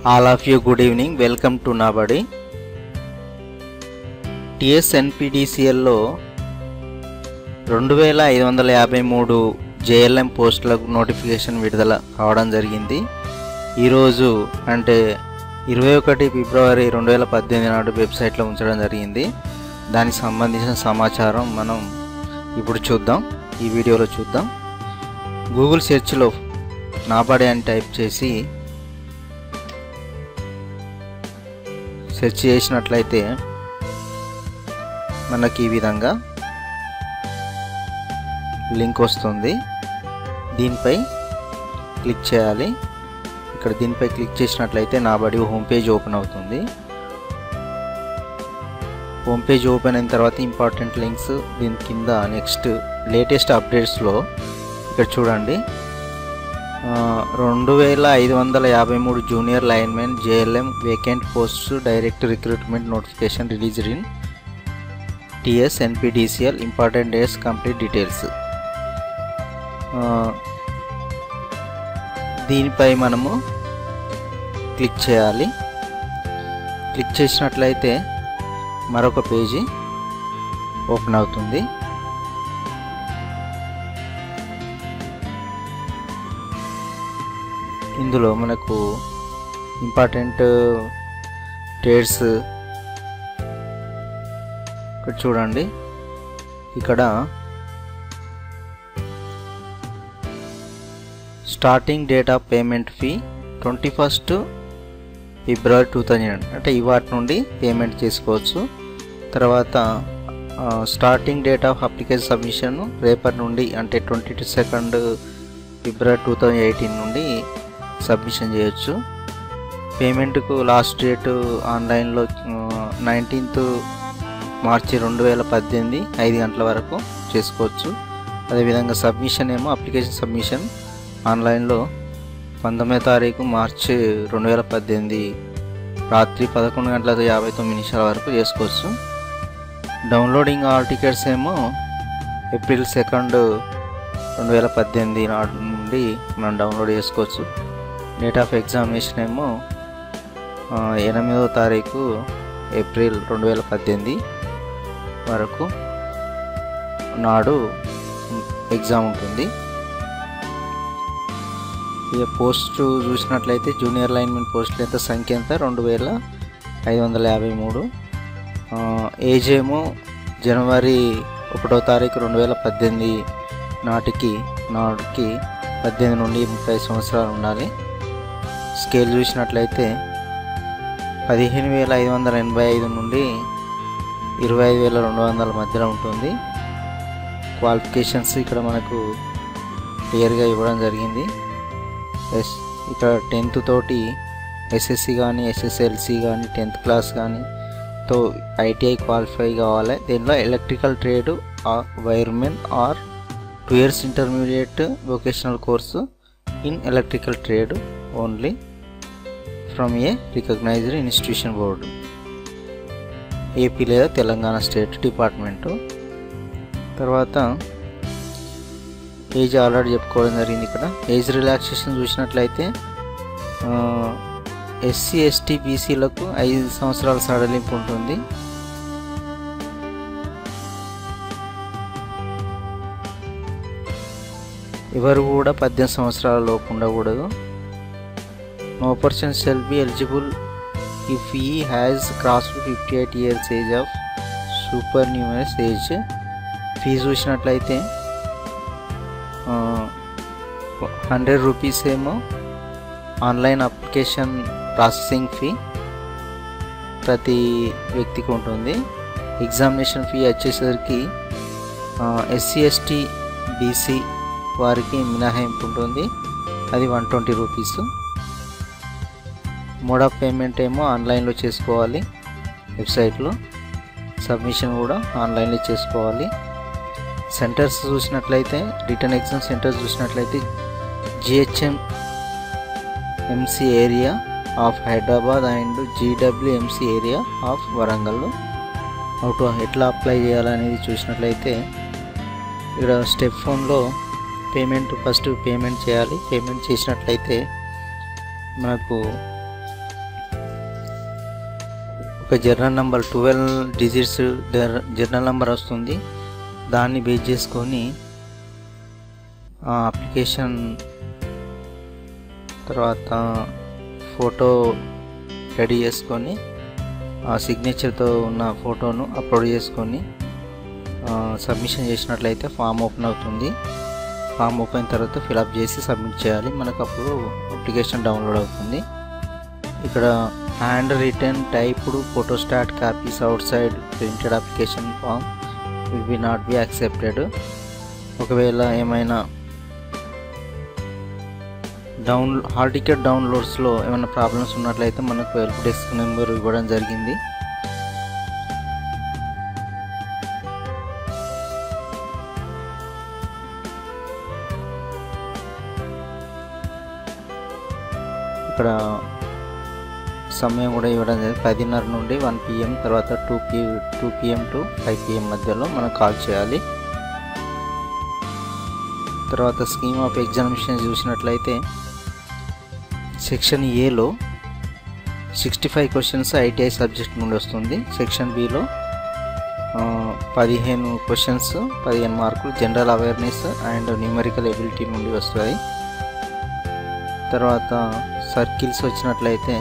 All of you, good evening. Welcome to NaaBadi. TSNPDCL లో 2553 JLM పోస్టులకు notification విడుదల కావడం జరిగింది. ఈరోజు అంటే 21 ఫిబ్రవరి 2018 నాడు వెబ్సైట్లో ఉంచడం జరిగింది. దానికి సంబంధించిన సమాచారం మనం ఇప్పుడు చూద్దాం, ఈ వీడియోలో చూద్దాం. గూగుల్ సెర్చ్లో NaaBadi అని టైప్ చేసి సెర్చ్ చేసినట్లయితే మనకి ఈ విధంగా లింక్ వస్తుంది. దీనిపై క్లిక్ చేయాలి. ఇక్కడ దీనిపై క్లిక్ చేసినట్లయితే NaaBadi హోమ్ పేజ్ ఓపెన్ అవుతుంది. హోమ్ పేజ్ ఓపెన్ అయిన తర్వాత ఇంపార్టెంట్ లింక్స్, దీని కింద నెక్స్ట్ లేటెస్ట్ అప్డేట్స్లో ఇక్కడ చూడండి, 2553 junior linemen JLM vacant posts direct recruitment notification released in TSNPDCL important dates complete details. దీనిపై మనము క్లిక్ చేయాలి. క్లిక్ చేసినట్లయితే మరొక పేజీ ఓపెన్ అవుతుంది. ఇందులో మనకు ఇంపార్టెంట్ డేట్స్ ఇక్కడ చూడండి. ఇక్కడ starting date of payment fee 21 February 2000, అంటే ఇవాటి నుండి పేమెంట్ చేసుకోవచ్చు. తర్వాత starting date of application submission రేపటి నుండి, అంటే 22 ఫిబ్రవరి 2018 నుండి సబ్మిషన్ చేయొచ్చు. పేమెంట్కు లాస్ట్ డేట్ ఆన్లైన్లో 19 మార్చి 2018 5 గంటల వరకు చేసుకోవచ్చు. అదేవిధంగా సబ్మిషన్ ఏమో అప్లికేషన్ సబ్మిషన్ ఆన్లైన్లో 19 మార్చి 2018 రాత్రి 11:59 వరకు చేసుకోవచ్చు. డౌన్లోడింగ్ ఆల్ టికెట్స్ ఏమో ఏప్రిల్ 2, 2018 నాటి నుండి మనం డౌన్లోడ్ చేసుకోవచ్చు. డేట్ ఆఫ్ ఎగ్జామినేషన్ ఏమో 8 ఏప్రిల్ 2018 వరకు నాడు ఎగ్జామ్ ఉంటుంది. ఇక పోస్ట్ చూసినట్లయితే జూనియర్ లైన్మెన్ పోస్టుల ఎంత సంఖ్య ఎంత 2553. ఏజ్ ఏమో జనవరి 1 2018 నాటికి 18 నుండి 30 సంవత్సరాలు ఉండాలి. స్కేల్ చూసినట్లయితే 15,585 నుండి 25,200 మధ్యలో ఉంటుంది. క్వాలిఫికేషన్స్ ఇక్కడ మనకు క్లియర్గా ఇవ్వడం జరిగింది. ఇక్కడ 10th తోటి SSC కానీ SSLC కానీ 10th క్లాస్ కానీ తో ITI క్వాలిఫై కావాలి. దీనిలో electrical trade wiremen or 2 years intermediate vocational course in electrical trade only from a recognised institution board, AP లేదా తెలంగాణ స్టేట్ డిపార్ట్మెంటు. తర్వాత ఏజ్ ఆల్రెడీ చెప్పుకోవడం జరిగింది. ఇక్కడ ఏజ్ రిలాక్సేషన్ చూసినట్లయితే SC ST BCలకు 5 సంవత్సరాల సడలింపు ఉంటుంది. ఎవరు కూడా 18 సంవత్సరాల లోపు ఉండకూడదు. No person shall be eligible if he has crossed 58 years age of supernumerous age. Fee చూసినట్లయితే 100 రూపీస్ ఏమో ఆన్లైన్ అప్లికేషన్ ప్రాసెసింగ్ ఫీ ప్రతి వ్యక్తికి ఉంటుంది. ఎగ్జామినేషన్ ఫీ వచ్చేసరికి SC ST BC వారికి మినహాయింపు ఉంటుంది, అది 120 రూపీస్. మోడ్ ఆఫ్ పేమెంట్ ఏమో ఆన్లైన్లో చేసుకోవాలి, వెబ్సైట్లో. సబ్మిషన్ కూడా ఆన్లైన్లో చేసుకోవాలి. సెంటర్స్ చూసినట్లయితే రిటర్న్ ఎగ్జామ్ సెంటర్స్ చూసినట్లయితే GHMC area of Hyderabad and GWMC area of Warangal. ఎట్లా అప్లై చేయాలనేది చూసినట్లయితే ఇక్కడ స్టెప్ 1లో ఫస్ట్ పేమెంట్ చేయాలి. పేమెంట్ చేసినట్లయితే మనకు ఒక journal number 12 digits journal number వస్తుంది. దాన్ని బేస్ చేసుకొని అప్లికేషన్ తర్వాత ఫోటో రెడీ చేసుకొని ఆ సిగ్నేచర్తో ఉన్న ఫోటోను అప్లోడ్ చేసుకొని సబ్మిషన్ చేసినట్లయితే ఫామ్ ఓపెన్ అవుతుంది. ఫామ్ ఓపెన్ తర్వాత ఫిలప్ చేసి సబ్మిట్ చేయాలి. మనకు అప్పుడు అప్లికేషన్ డౌన్లోడ్ అవుతుంది. ఇక్కడ hand written typed photostat copies outside printed application form will be not be accepted. ఒకవేళ ఏమైనా హాల్ టికెట్ డౌన్లోడ్స్లో ఏమైనా ప్రాబ్లమ్స్ ఉన్నట్లయితే మనకు హెల్ప్ డెస్క్ నెంబర్ ఇవ్వడం జరిగింది. ఇక్కడ సమయం కూడా ఇవ్వడం జరిగింది. 10:30 నుండి 1 PM, తర్వాత 2 PM టు 5 PM మధ్యలో మనం కాల్ చేయాలి. తర్వాత స్కీమ్ ఆఫ్ ఎగ్జామినేషన్ చూసినట్లయితే సెక్షన్ ఏలో 65 క్వశ్చన్స్ ITI సబ్జెక్ట్ నుండి వస్తుంది. సెక్షన్ బిలో 15 క్వశ్చన్స్ 15 మార్కులు general awareness and numerical ability నుండి వస్తాయి. తర్వాత సర్కిల్స్ వచ్చినట్లయితే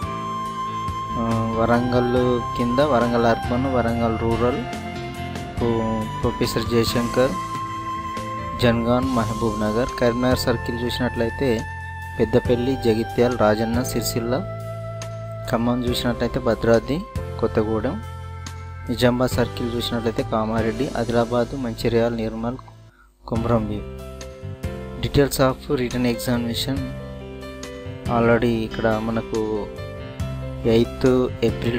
వరంగల్ కింద Warangal urban, Warangal rural, professor Jayashankar, Jangaon, Mahabubnagar. Karimnagar circle చూసినట్లయితే పెద్దపల్లి, జగిత్యాల, రాజన్న, సిరిసిల్ల. ఖమ్మం చూసినట్లయితే భద్రాద్రి, కొత్తగూడెం. నిజామాబాద్ సర్కిల్ చూసినట్లయితే Kamareddy, Adilabad, Mancherial, Nirmal, Komaram Bheem. Details of written examination already ఇక్కడ మనకు 8th April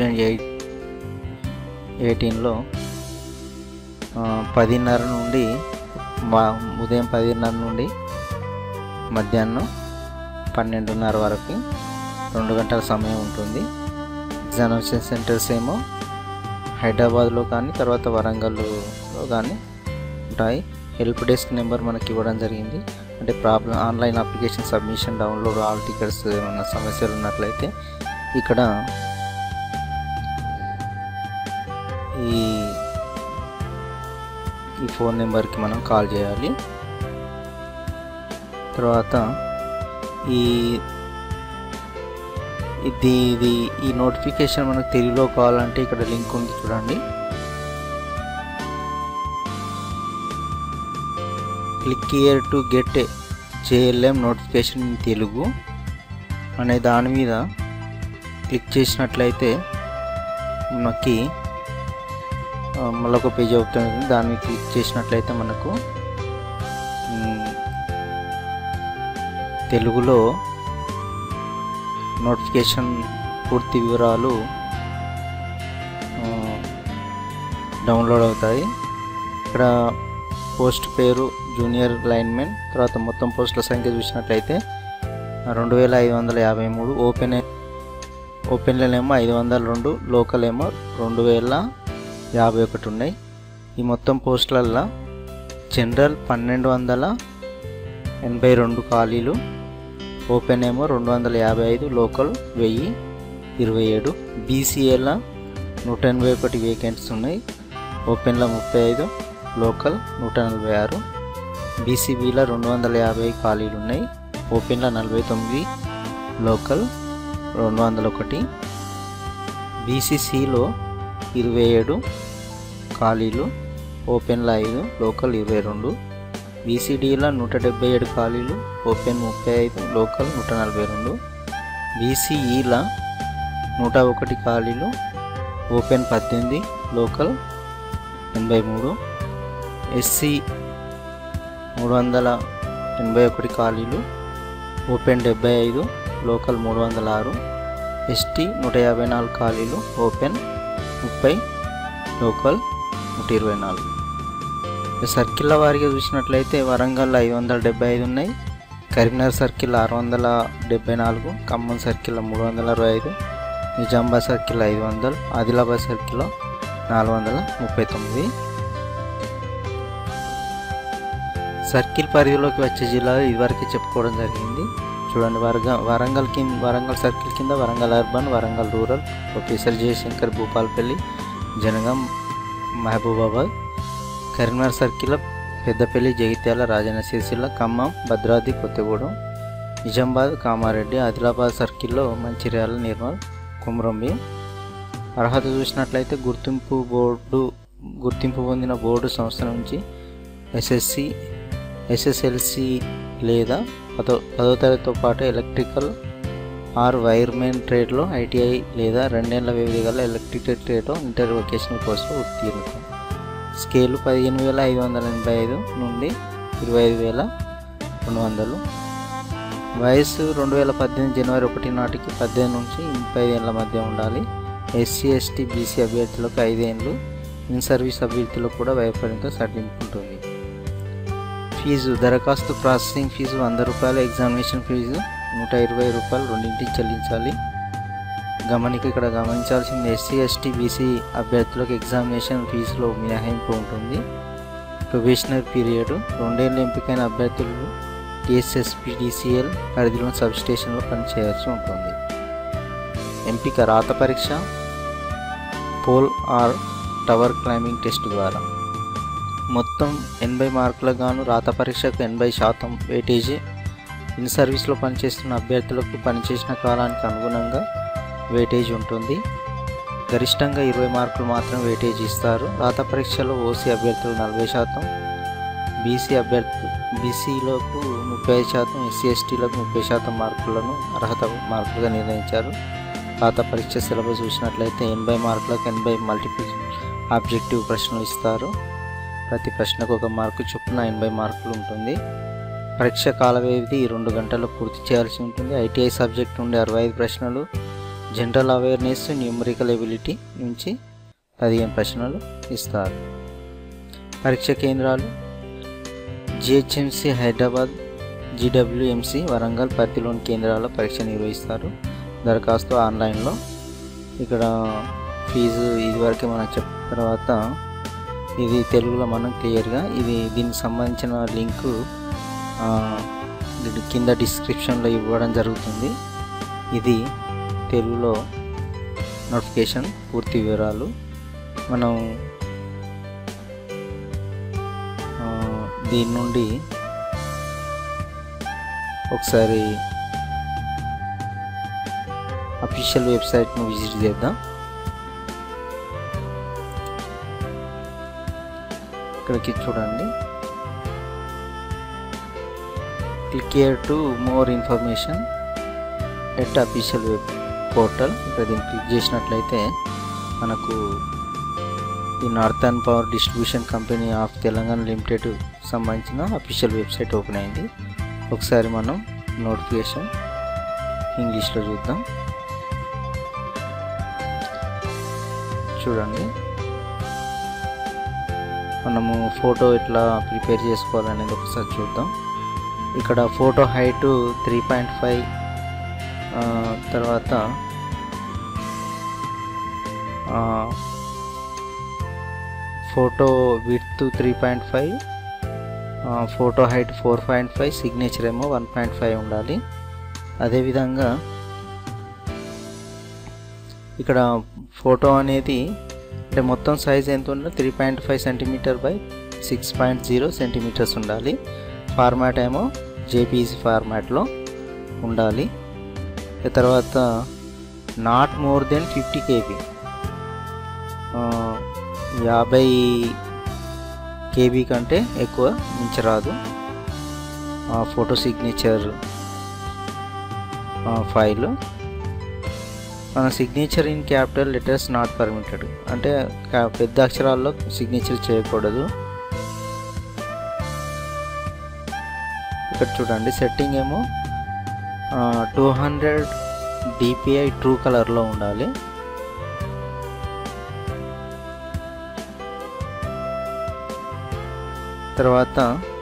2018లో 10:30 నుండి ఉదయం 10:30 నుండి మధ్యాహ్నం 12:30 వరకు 2 గంటల సమయం ఉంటుంది. ఎగ్జామినేషన్ సెంటర్స్ ఏమో హైదరాబాద్లో కానీ తర్వాత వరంగల్లో కానీ ఉంటాయి. హెల్ప్ డెస్క్ నెంబర్ మనకి ఇవ్వడం జరిగింది. అంటే online application submission, download, hall tickets ఏమైనా సమస్యలు ఉన్నట్లయితే ఇక్కడ ఈ ఫోన్ నెంబర్కి మనం కాల్ చేయాలి. తర్వాత ఈ నోటిఫికేషన్ మనకు తెలుగులో కావాలంటే ఇక్కడ లింక్ ఉంది చూడండి. Click here to get JLM notification in Telugu అనే దాని మీద క్లిక్ చేసినట్లయితే మనకి మళ్ళొక పేజ్ అవుతుంది. దాన్ని క్లిక్ చేసినట్లయితే మనకు తెలుగులో నోటిఫికేషన్ పూర్తి వివరాలు డౌన్లోడ్ అవుతాయి. ఇక్కడ పోస్ట్ పేరు జూనియర్ లైన్మెన్. తర్వాత మొత్తం పోస్టుల సంఖ్య చూసినట్లయితే 2553. ఓపెన్లో ఏమో 502, లోకల్ ఏమో 2051 ఉన్నాయి. ఈ మొత్తం పోస్టులల్లో జనరల్ 1282 ఖాళీలు, ఓపెన్ ఏమో 255, లోకల్ 1027. BCAలో 181 వేకెంట్స్ ఉన్నాయి. ఓపెన్లో 35, లోకల్ 146. BCBలో 250 ఖాళీలు ఉన్నాయి. ఓపెన్లో 49, లోకల్ 201. BCCలో 27 ఖాళీలు, ఓపెన్లో 5, లోకల్ 22. BCDలో 177 ఖాళీలు, ఓపెన్ 35, లోకల్ 142. BCEలో 101 ఖాళీలు, ఓపెన్ 18, లోకల్ 83. SC 381 ఖాళీలు, ఓపెన్ 75, లోకల్ 306. ST 154 ఖాళీలు, ఓపెన్ 30, లోకల్ 124. సర్కిళ్ళ వారిగా చూసినట్లయితే వరంగల్ 575 ఉన్నాయి. Karimnagar circle 674, Khammam circle 365, Nizamabad circle 500, Adilabad circle 439. Circle పరిధిలోకి వచ్చే జిల్లాలు ఇదివరకే చెప్పుకోవడం జరిగింది. చూడండి, వరంగల్ సర్కిల్ కింద Warangal urban, Warangal rural, professor Jayashankar Bhupalpally, Jangaon Mahabubabad. Karimnagar circle Peddapalli, Jagtial, Rajanna Sircilla, Khammam, Bhadradri Kothagudem, Nizamabad, Kamareddy. Adilabad సర్కిల్లో మంచిర్యాల, నిర్మల్, కుమ్రంభీం. అర్హత చూసినట్లయితే గుర్తింపు పొందిన బోర్డు సంస్థ నుంచి ఎస్ఎస్సి, ఎస్ఎస్ఎల్సి లేదా 10వ తరగతితో పాటు ఎలక్ట్రికల్ ఆర్ వైర్మెన్ ట్రేడ్లో ఐటీఐ లేదా 2 ఏళ్ల వ్యవధి గల ఎలక్ట్రికల్ ట్రేడ్లో ఇంటర్ వొకేషనల్ కోర్సులో ఉత్తీర్ణత. స్కేలు 15,585 నుండి 25,200. వయసు 2018 జనవరి 1 నాటికి 18 నుంచి 35 ఏళ్ల మధ్య ఉండాలి. ఎస్సీ, ఎస్టీ, బీసీ అభ్యర్థులకు 5 ఏళ్ళు, ఇన్ సర్వీస్ అభ్యర్థులకు కూడా వయోపరిమితి సడలింపు ఉంటుంది. ఫీజు: దరఖాస్తు ప్రాసెసింగ్ ఫీజు 100 రూపాయలు, ఎగ్జామినేషన్ ఫీజు 120 రూపాయలు రెండింటికి చెల్లించాలి. ఇక్కడ గమనించాల్సింది ఎస్సీ, ఎస్టీ, బీసీ అభ్యర్థులకు ఎగ్జామినేషన్ ఫీజులో మినహాయింపు ఉంటుంది. ప్రొబేషనరీ పీరియడ్: 2 ఏళ్ళు ఎంపికైన అభ్యర్థులు TSNPDCL పరిధిలోని సబ్స్టేషన్లో పనిచేయాల్సి ఉంటుంది. ఎంపిక: రాత పరీక్ష, pole or tower climbing test ద్వారా. మొత్తం 80 మార్కులకు గాను రాత పరీక్షకు 80% వెయిటేజీ. ఇన్ సర్వీస్లో పనిచేస్తున్న అభ్యర్థులకు పనిచేసిన కాలానికి అనుగుణంగా వెయిటేజ్ ఉంటుంది. గరిష్టంగా 20 మార్కులు మాత్రం వెయిటేజ్ ఇస్తారు. రాత పరీక్షలో ఓసీ అభ్యర్థులు 40%, బీసీలకు 35%, ఎస్సీ ఎస్టీలకు 30% మార్కులను అర్హత మార్కులుగా నిర్ణయించారు. రాత పరీక్ష సిలబస్ చూసినట్లయితే 80 మార్కులకు 80 మల్టిపుల్ ఆబ్జెక్టివ్ ప్రశ్నలు ఇస్తారు. ప్రతి ప్రశ్నకు 1 మార్కు చొప్పున 80 మార్కులు ఉంటుంది. పరీక్ష కాల వ్యవధి 2 గంటల్లో పూర్తి చేయాల్సి ఉంటుంది. ఐటీఐ సబ్జెక్ట్ నుండి 65 ప్రశ్నలు, జనరల్ అవేర్నెస్, న్యూమరికల్ ఎబిలిటీ నుంచి 15 ప్రశ్నలు ఇస్తారు. పరీక్ష కేంద్రాలు: GHMC హైదరాబాద్, GWMC వరంగల్ పరిధిలోని కేంద్రాల్లో పరీక్ష నిర్వహిస్తారు. దరఖాస్తు ఆన్లైన్లో. ఇక్కడ ఫీజు ఇదివరకే మనం చెప్పిన తర్వాత ఇది తెలుగులో మనం క్లియర్గా దీనికి సంబంధించిన లింకు కింద డిస్క్రిప్షన్లో ఇవ్వడం జరుగుతుంది. ఇది తెలుగులో నోటిఫికేషన్ పూర్తి వివరాలు. మనం దీని నుండి ఒకసారి అఫీషియల్ వెబ్సైట్ను విజిట్ చేద్దాం. ఇక్కడికి చూడండి, click here to more information at official web portal. ఇక్కడ దీన్ని క్లిక్ చేసినట్లయితే మనకు ఈ northern power distribution company of Telangana limited సంబంధించిన అఫీషియల్ వెబ్సైట్ ఓపెన్ అయింది. ఒకసారి మనం నోటిఫికేషన్ ఇంగ్లీష్లో చూద్దాం. చూడండి, మనము ఫోటో ఎట్లా ప్రిపేర్ చేసుకోవాలనేది ఒకసారి చూద్దాం. ఇక్కడ ఫోటో హైట్ 3.5, తర్వాత photo width 3.5, photo height 4.5, signature ఏమో 1.5 ఉండాలి. అదేవిధంగా ఇక్కడ ఫోటో అనేది అంటే మొత్తం సైజ్ ఎంత ఉండాలి, 3.5 సెంటీమీటర్ బై 6.0 సెంటీమీటర్స్ ఉండాలి. ఫార్మాట్ ఏమో జేపీజీ ఫార్మాట్లో ఉండాలి. తర్వాత not more than 50 KB, 50 KB కంటే ఎక్కువ మించరాదు. Photo signature file. మన signature in capital letters not permitted, అంటే పెద్ద అక్షరాల్లో సిగ్నేచర్ చేయకూడదు. ఇక్కడ చూడండి, సెట్టింగ్ ఏమో 200 DPI ట్రూ కలర్లో ఉండాలి. తర్వాత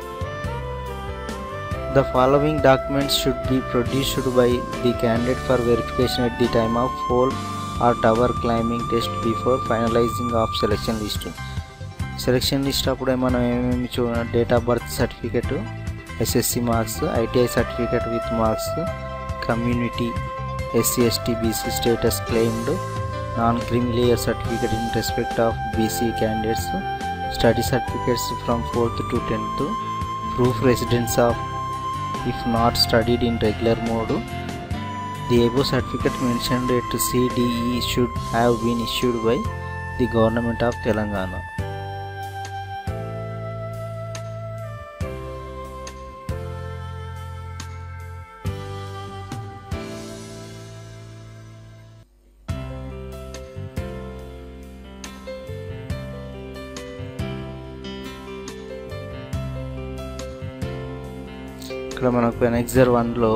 the following documents should be produced by the candidate for verification at the time of pole or tower climbing test before finalizing of selection list. Selection list అప్పుడే మనం ఏమేమి date of birth certificate, SSC marks, ITI certificate with marks, community, SC/ST BC status claimed, non-creamy layer certificate in respect of BC candidates, study certificates from 4th to 10th, proof residence of if not studied in regular mode. The above certificate mentioned at CDE should have been issued by the government of Telangana. ఇక్కడ మనకు annexure 1లో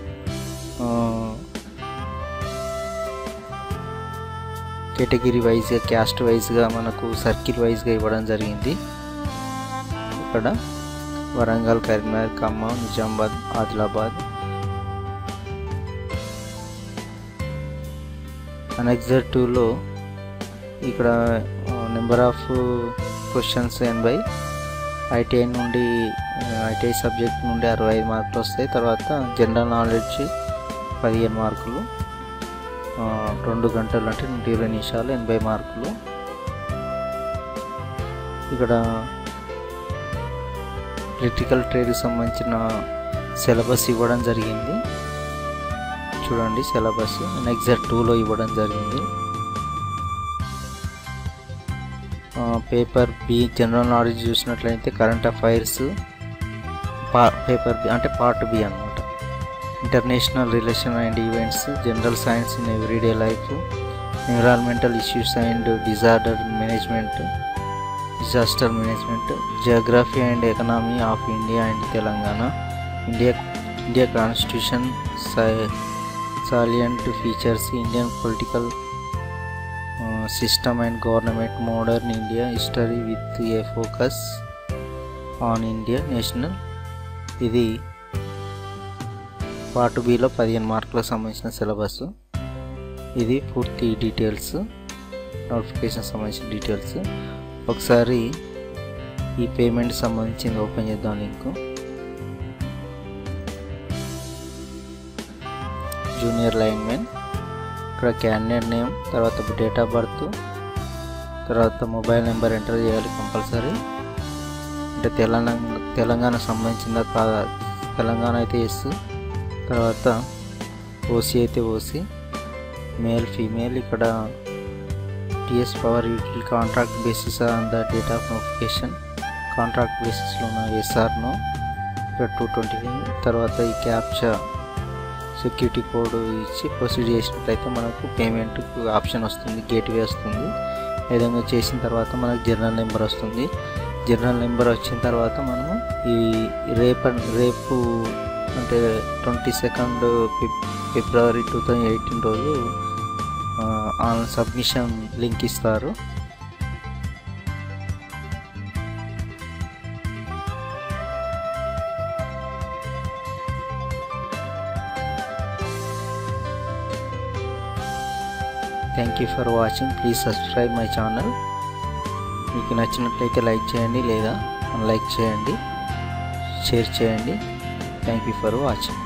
category వైజ్గా, caste వైజ్గా, మనకు circle వైజ్గా ఇవ్వడం జరిగింది. ఇక్కడ వరంగల్, కరీంనగర్, ఖమ్మం, నిజామాబాద్, ఆదిలాబాద్. ఎనెక్సర్ 2లో ఇక్కడ నెంబర్ ఆఫ్ క్వశ్చన్స్ 80, ITI నుండి ITI సబ్జెక్ట్ నుండి 65 మార్కులు వస్తాయి. తర్వాత జనరల్ నాలెడ్జ్ 15 మార్కులు, 2 గంటలు అంటే 120 నిమిషాలు, 80 మార్కులు. ఇక్కడ ఎలక్ట్రికల్ ట్రేడ్కి సంబంధించిన సిలబస్ ఇవ్వడం జరిగింది. చూడండి, సిలబస్ ఎనెక్సర్ 2లో ఇవ్వడం జరిగింది. పేపర్ బి జనరల్ నాలెడ్జ్ చూసినట్లయితే కరెంట్ అఫైర్స్, పేపర్ బి అంటే పార్ట్ బి అన్నమాట. International relation and events, general science in everyday life, environmental issues and disaster management, geography and economy of India and Telangana, India constitution, salient features, Indian political system and government, modern India history with a focus on India national. ఇది part బిలో 15 మార్కులకు సంబంధించిన syllabus. ఇది పూర్తి details, notification సంబంధించిన details. ఒకసారి ఈ payment సంబంధించింది ఓపెన్ చేద్దాం లింక్. జూనియర్ లైన్మెన్, ఇక్కడ క్యాండిడేట్ నేమ్, తర్వాత డేట్ ఆఫ్ బర్త్, తర్వాత మొబైల్ నెంబర్ ఎంటర్ చేయాలి కంపల్సరీ. అంటే తెలంగాణ సంబంధించిందా కాదా, తెలంగాణ అయితే ఎస్, తర్వాత ఓసీ అయితే ఓసీ, మేల్ ఫీమేల్. ఇక్కడ TS power utility contract basis on the date of notification, contract బేసిస్లో ఉన్న ఎస్ఆర్నో. ఇక్కడ 220. తర్వాత ఈ క్యాప్చా సెక్యూరిటీ కోడ్ ఇచ్చి ప్రొసీడ్ చేసినట్లయితే మనకు పేమెంట్ ఆప్షన్ వస్తుంది, గేట్వే వస్తుంది. ఈ విధంగా చేసిన తర్వాత మనకు జనరల్ నెంబర్ వస్తుంది. జనరల్ నెంబర్ వచ్చిన తర్వాత మనము ఈ రేపు అంటే 22 ఫిబ్రవరి 2018 రోజు ఆన్లైన్ సబ్మిషన్ లింక్ ఇస్తారు. Thank you for watching. Please subscribe my channel. మీకు నచ్చినట్లయితే లైక్ చేయండి, లేదా అన్లైక్ చేయండి, షేర్ చేయండి. Thank you for watching.